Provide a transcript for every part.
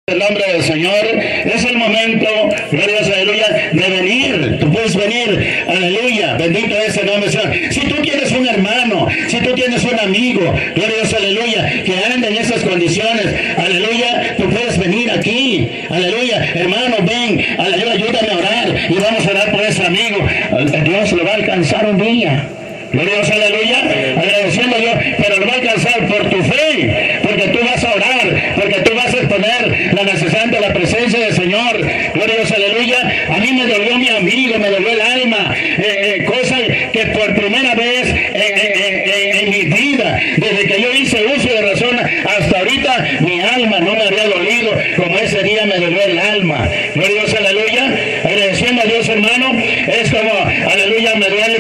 En el nombre del Señor, es el momento, gloria a Dios, aleluya, de venir. Tú puedes venir, aleluya, bendito es el nombre del Señor. Si tú tienes un hermano, si tú tienes un amigo, gloria a Dios, aleluya, que anda en esas condiciones, aleluya, tú puedes venir aquí, aleluya, hermano, ven, aleluya, ayúdame a orar y vamos a orar por ese amigo. Dios lo va a alcanzar un día. Gloria a Dios, aleluya, agradeciendo a Dios, pero lo va a alcanzar por tu fe, porque tú vas a orar, porque tú vas a exponer la necesidad de la presencia del Señor. Gloria a Dios, aleluya. A mí me dolió mi amigo, me dolió el alma, cosa que por primera vez en mi vida, desde que yo hice uso de razón hasta ahorita, mi alma no me había dolido como ese día me dolió el alma. Gloria a Dios, aleluya, agradeciendo a Dios, hermano. Es como, aleluya, me duele,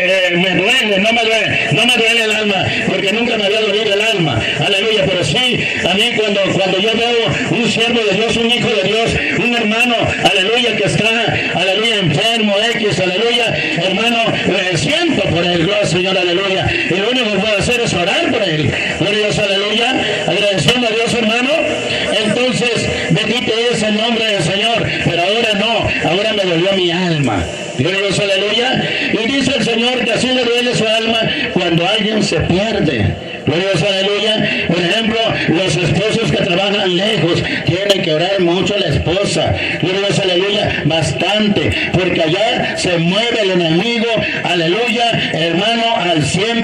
no me duele el alma, porque nunca me había dolido el alma, aleluya, pero sí, a mí cuando yo veo un siervo de Dios, un hijo de Dios, un hermano, aleluya, que está, aleluya, enfermo, aleluya, hermano, siento por él, gloria al Señor, aleluya, y lo único que puedo hacer es orar por él, gloria a Dios, aleluya, agradeciendo a Dios, hermano. Entonces, bendito es el nombre del Señor, pero ahora no, ahora me dolió mi alma. Gloria a Dios, aleluya. Y dice el Señor que así le duele su alma cuando alguien se pierde. Gloria a Dios, aleluya. Por ejemplo, los esposos que trabajan lejos tienen que orar mucho a la esposa. Gloria a Dios, aleluya, bastante, porque allá se mueve el enemigo, aleluya, hermano, al 100%.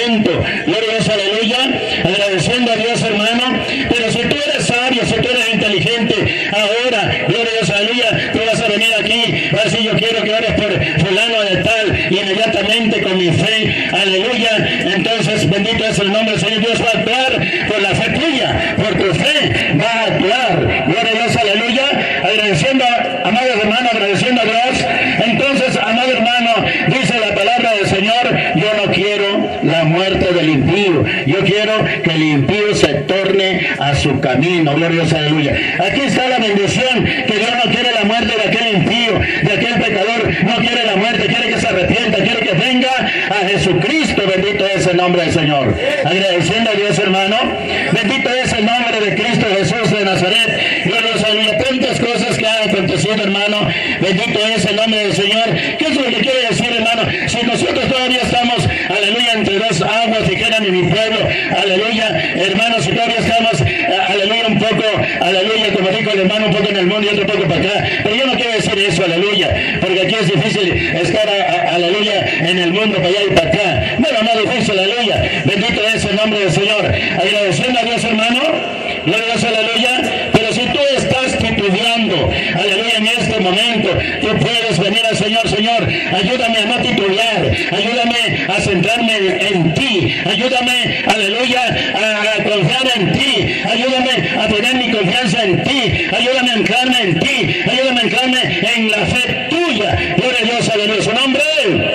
Gloria a Dios, aleluya, agradeciendo a Dios, hermano. Pero si tú eres sabio, si tú eres inteligente, ahora, gloria a Dios, aleluya, tú vas a venir aquí, vas a decir, yo quiero que ores por fulano de tal, y inmediatamente con mi fe, aleluya, entonces bendito es el nombre del Señor. Dios va a actuar por la fe tuya, por tu fe va a actuar. Gloria a Dios, aleluya, agradeciendo, amados hermanos, agradeciendo a Dios. Entonces, amado hermano, dice la palabra del Señor, yo no quiero la muerte del impío, yo quiero que el impío se torne a su camino. Gloria a Dios, aleluya. Aquí está la bendición, que Dios no quiere la muerte de aquel impío, de aquel pecador, no quiere la muerte, quiere que se arrepienta, quiere que venga a Jesucristo. Bendito es el nombre del Señor. Agradeciendo a Dios, hermano, bendito es el nombre de Cristo Jesús de Nazaret. Gloria a Dios, aleluya. Tantas cosas que han acontecido, hermano, bendito es el nombre del Señor. ¿Qué es lo que quiere decir, hermano? Si nosotros todavía estamos, aleluya, entre dos aguas, dijeran en mi pueblo, aleluya, hermanos, si todavía estamos, aleluya, un poco, aleluya, como dijo el hermano, un poco en el mundo y otro poco para acá, pero yo no quiero decir eso, aleluya, porque aquí es difícil estar, aleluya, en el mundo para allá y para acá. Bueno, no difícil, aleluya, bendito es el nombre del Señor. Agradeciendo a Dios, hermano, gloria a Dios, aleluya. Pero si tú estás titubeando, aleluya, en este momento, tú puedes venir al Señor. Señor, ayúdame a no titubear, ayúdame a centrarme en ti, ayúdame, aleluya, a confiar en ti, ayúdame a tener mi confianza en ti, ayúdame a anclarme en ti, ayúdame a anclarme en la fe tuya. Gloria a Dios, aleluya, su nombre.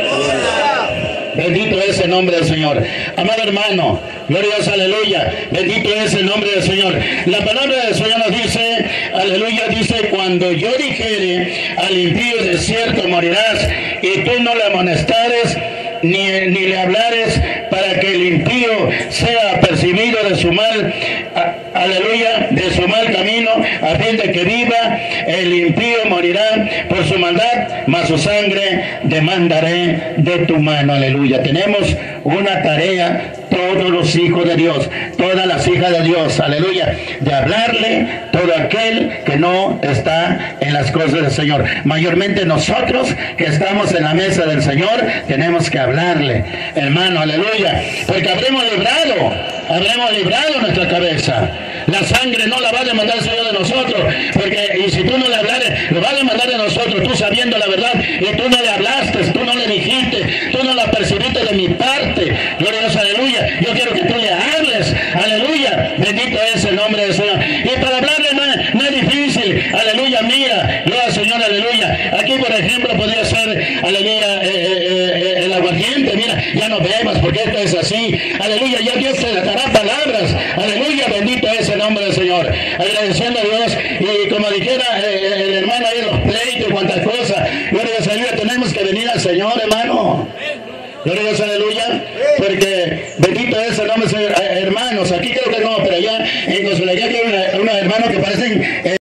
Bendito es el nombre del Señor. Amado hermano, gloria a Dios, aleluya, bendito es el nombre del Señor. La palabra del Señor nos dice, aleluya, dice, cuando yo dijere al impío de cierto morirás, y tú no le amonestares, ni le hablares, para que el impío sea percibido de su mal, aleluya, de su mal camino, a fin de que viva, el impío morirá por su maldad, mas su sangre demandaré de tu mano, aleluya. Tenemos una tarea, todos los hijos de Dios, todas las hijas de Dios, aleluya, de hablarle todo aquel que no está en las cosas del Señor. Mayormente nosotros que estamos en la mesa del Señor, tenemos que hablarle, hermano, aleluya, porque habremos librado nuestra cabeza. La sangre no la va a demandar el Señor de nosotros, porque y si tú no le hablares, lo va a demandar de nosotros, tú sabiendo la verdad, y tú no le hablaste, tú no le dijiste, tú no la percibiste de mi parte. Gloria a Dios, aleluya. Yo quiero que tú le hables, aleluya, bendito es el nombre del Señor. Y para hablarle no es difícil, aleluya, mira, gloria al Señor, aleluya. Aquí, por ejemplo, podría ser, aleluya, el aguardiente, mira, ya no bebas porque esto es así, aleluya, ya Dios te dará palabras, aleluya, bendito es el nombre del Señor. Agradeciendo a Dios, y como dijera el hermano ahí, los pleitos y cuantas cosas, gloria a Dios, aleluya, tenemos que venir al Señor, hermano. Gloria a Dios, aleluya, porque bendito es el nombre del Señor. Hermanos, aquí creo que no, pero allá en Consuelaría que hay una hermano, que parecen